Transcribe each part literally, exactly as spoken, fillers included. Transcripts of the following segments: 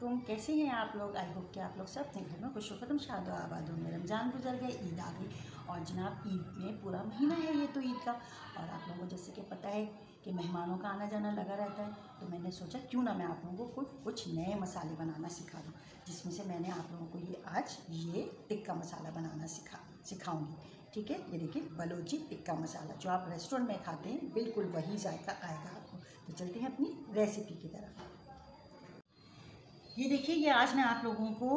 वालेकुम, कैसे हैं आप लोग। आई होप कि आप लोग सब अपने घर में खुश खत्म शाद आबाद होंगे। रमज़ान गुजर गए, ईद आ गई और जनाब ईद में पूरा महीना है ये तो ईद का। और आप लोगों को जैसे कि पता है कि मेहमानों का आना जाना लगा रहता है, तो मैंने सोचा क्यों ना मैं आप लोगों को कुछ नए मसाले बनाना सिखा दूँ, जिसमें से मैंने आप लोगों को ये आज ये टिक्का मसाला बनाना सिखा सिखाऊंगी। ठीक है, ये देखिए बलोची टिक्का मसाला जो आप रेस्टोरेंट में खाते हैं, बिल्कुल वही जायका आएगा आपको। तो चलते हैं अपनी रेसिपी की तरफ। ये देखिए, ये आज मैं आप लोगों को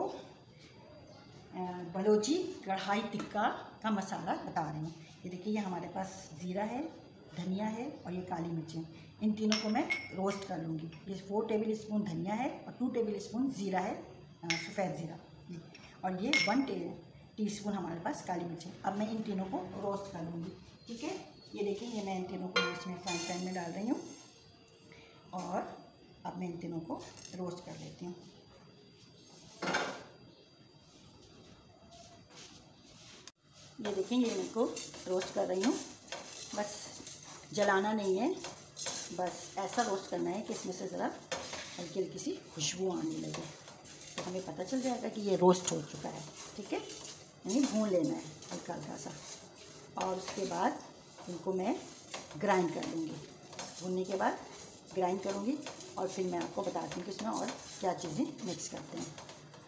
बलोची कढ़ाई टिक्का का मसाला बता रही हूँ। ये देखिए, ये हमारे पास ज़ीरा है, धनिया है और ये काली मिर्चें। इन तीनों को मैं रोस्ट कर लूँगी। ये फोर टेबल स्पून धनिया है और टू टेबल स्पून ज़ीरा है, सफ़ेद ज़ीरा, ये और ये वन टी स्पून हमारे पास काली मिर्चें। अब मैं इन तीनों को रोस्ट कर लूँगी। ठीक है, ये देखिए, ये मैं इन तीनों को इसमें फ्राई पैन में डाल रही हूँ और अब मैं इन तीनों को रोस्ट कर लेती हूँ। ये देखिए, ये इनको रोस्ट कर रही हूँ। बस जलाना नहीं है, बस ऐसा रोस्ट करना है कि इसमें से ज़रा हल्की हल्की सी खुशबू आने लगे, तो हमें पता चल जाएगा कि ये रोस्ट हो चुका है। ठीक है, यानी भून लेना है हल्का हल्का सा, और उसके बाद इनको मैं ग्राइंड कर लूँगी। भूनने के बाद ग्राइंड करूँगी और फिर मैं आपको बताती हूँ कि इसमें और क्या चीज़ें मिक्स करते हैं।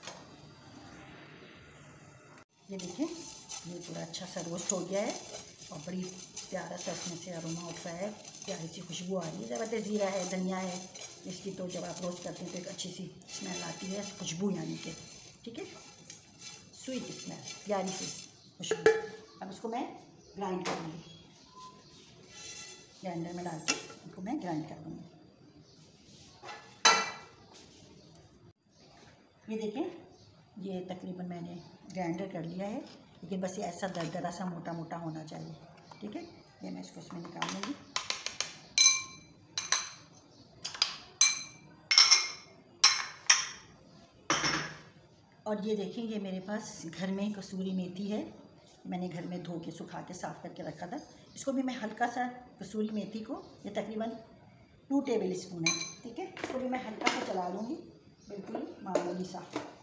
ये देखिए, ये पूरा अच्छा सा रोस्ट हो गया है और बड़ी प्यारा सा इसमें से अरोमा उठ रहा है, प्यारी सी खुशबू आ रही है। जब आते ज़ीरा है, धनिया है, इसकी तो जब आप रोस्ट करते हैं तो एक अच्छी सी स्मेल आती है, खुशबू यानी कि। ठीक है, स्वीट स्मेल, प्यारी सी खुशबू। अब इसको मैं ग्राइंड करूँगी, ग्राइंडर में डाल के इनको मैं ग्राइंड कर दूँगी। ये देखें, ये तकरीबन मैंने ग्राइंडर कर लिया है, लेकिन बस ये ऐसा दरदरा सा मोटा मोटा होना चाहिए। ठीक है, ये मैं इसको इसमें निकाल लूँगी। और ये देखिए, ये मेरे पास घर में कसूरी मेथी है, मैंने घर में धो के सुखा के साफ़ करके रखा था। इसको भी मैं हल्का सा, कसूरी मेथी को, ये तकरीबन टू टेबल स्पून है। ठीक है, इसको भी मैं हल्का सा चला लूँगी, बिल्कुल मामूली सा।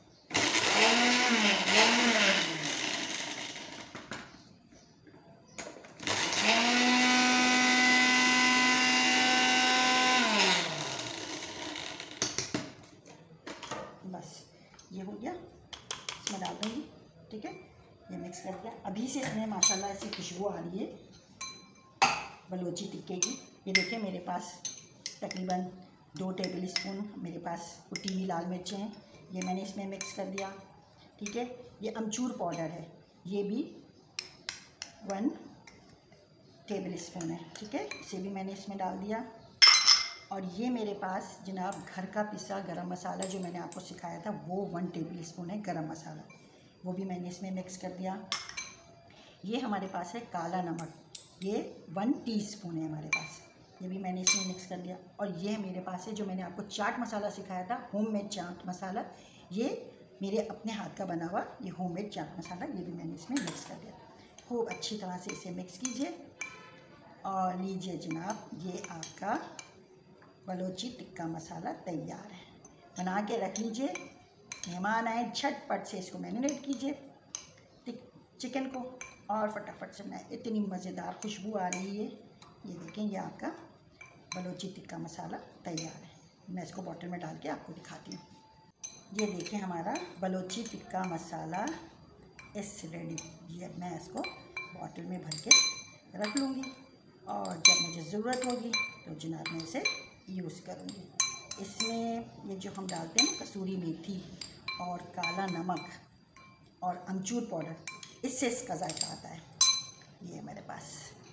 बस ये हो गया, इसमें डाल दूँगी। ठीक है, ये मिक्स कर दिया। अभी से इसमें माशाल्लाह ऐसी खुशबू आ रही है बलोची टिक्के की। ये देखिए, मेरे पास तकरीबन दो टेबल स्पून मेरे पास कुटी हुई लाल मिर्चें हैं, ये मैंने इसमें मिक्स कर दिया। ठीक है, ये अमचूर पाउडर है, ये भी वन टेबल स्पून है। ठीक है, इसे भी मैंने इसमें डाल दिया। और ये मेरे पास जनाब घर का पिसा गरम मसाला जो मैंने आपको सिखाया था, वो वन टेबल स्पून है गरम मसाला, वो भी मैंने इसमें मिक्स कर दिया। ये हमारे पास है काला नमक, ये वन टीस्पून है हमारे पास, ये भी मैंने इसमें मिक्स कर दिया। और ये मेरे पास है जो मैंने आपको चाट मसाला सिखाया था, होममेड चाट मसाला, ये मेरे अपने हाथ का बना हुआ ये होममेड चाट मसाला, ये भी मैंने इसमें मिक्स कर दिया। खूब अच्छी तरह से इसे मिक्स कीजिए और लीजिए जनाब, ये आपका बलोची टिक्का मसाला तैयार है। बना के रख लीजिए, मेहमान आए झटपट से इसको मैरिनेट कीजिए चिकन को और फटाफट से बनाए। इतनी मज़ेदार खुशबू आ रही है। ये देखें, ये आपका बलोची टिक्का मसाला तैयार है। मैं इसको बॉटल में डाल के आपको दिखाती हूँ। ये देखें, हमारा बलोची टिक्का मसाला इस रेडी। ये मैं इसको बॉटल में भर के रख लूँगी और जब मुझे ज़रूरत होगी तो जनाब मैं इसे यूज़ करूँगी। इसमें ये जो हम डालते हैं कसूरी मेथी और काला नमक और अमचूर पाउडर, इससे इसका जायका आता है। ये मेरे पास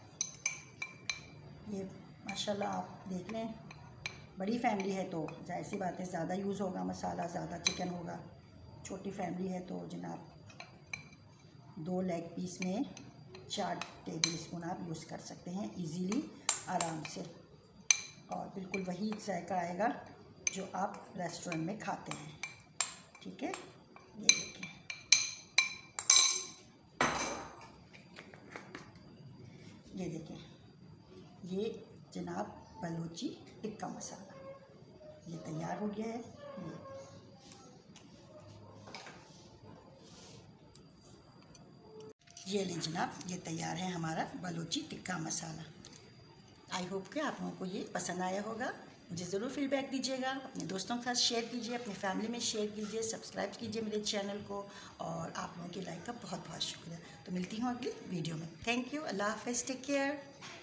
ये माशाल्लाह आप देख लें, बड़ी फैमिली है तो जाहिर सी बात है ज़्यादा यूज़ होगा मसाला, ज़्यादा चिकन होगा। छोटी फैमिली है तो जनाब दो लेग पीस में चार टेबल स्पून आप यूज़ कर सकते हैं इजीली, आराम से, और बिल्कुल वही जायका आएगा जो आप रेस्टोरेंट में खाते हैं। ठीक है, ये देखिए, ये देखिए, ये जनाब बलोची टिक्का मसाला ये तैयार हो गया है। ये ये लें जनाब, ये तैयार है हमारा बलोची टिक्का मसाला। आई होप कि आप लोगों को ये पसंद आया होगा। मुझे ज़रूर फीडबैक दीजिएगा, अपने दोस्तों के साथ शेयर कीजिए, अपनी फैमिली में शेयर कीजिए, सब्सक्राइब कीजिए मेरे चैनल को, और आप लोगों की लाइक का बहुत बहुत शुक्रिया। तो मिलती हूँ अगली वीडियो में। थैंक यू, अल्लाह हाफ़िज़, टेक केयर।